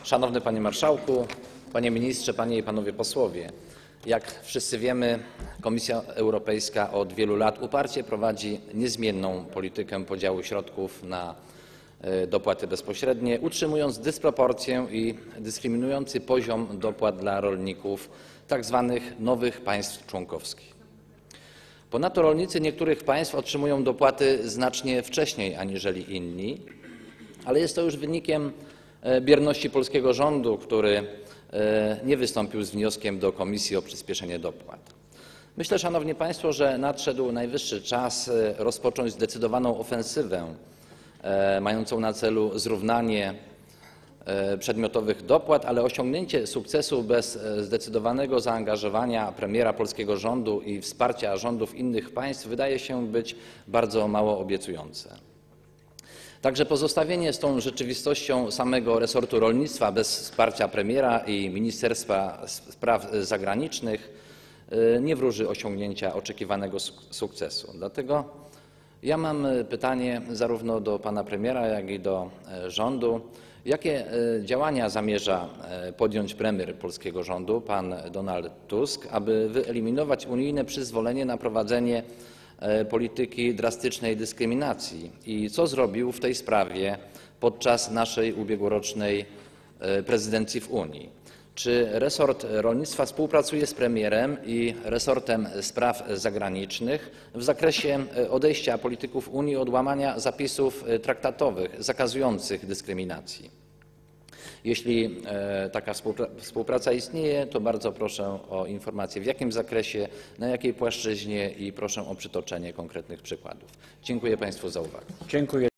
Szanowny Panie Marszałku, Panie Ministrze, Panie i Panowie Posłowie! Jak wszyscy wiemy, Komisja Europejska od wielu lat uparcie prowadzi niezmienną politykę podziału środków na dopłaty bezpośrednie, utrzymując dysproporcję i dyskryminujący poziom dopłat dla rolników tzw. nowych państw członkowskich. Ponadto rolnicy niektórych państw otrzymują dopłaty znacznie wcześniej aniżeli inni, ale jest to już wynikiem bierności polskiego rządu, który nie wystąpił z wnioskiem do Komisji o przyspieszenie dopłat. Myślę, Szanowni Państwo, że nadszedł najwyższy czas rozpocząć zdecydowaną ofensywę mającą na celu zrównanie przedmiotowych dopłat, ale osiągnięcie sukcesu bez zdecydowanego zaangażowania premiera polskiego rządu i wsparcia rządów innych państw wydaje się być bardzo mało obiecujące. Także pozostawienie z tą rzeczywistością samego resortu rolnictwa bez wsparcia premiera i Ministerstwa Spraw Zagranicznych nie wróży osiągnięcia oczekiwanego sukcesu. Dlatego ja mam pytanie zarówno do pana premiera, jak i do rządu. Jakie działania zamierza podjąć premier polskiego rządu, pan Donald Tusk, aby wyeliminować unijne przyzwolenie na prowadzenie polityki drastycznej dyskryminacji i co zrobił w tej sprawie podczas naszej ubiegłorocznej prezydencji w Unii? Czy resort rolnictwa współpracuje z premierem i resortem spraw zagranicznych w zakresie odejścia polityków Unii od łamania zapisów traktatowych zakazujących dyskryminacji? Jeśli taka współpraca istnieje, to bardzo proszę o informację, w jakim zakresie, na jakiej płaszczyźnie i proszę o przytoczenie konkretnych przykładów. Dziękuję Państwu za uwagę.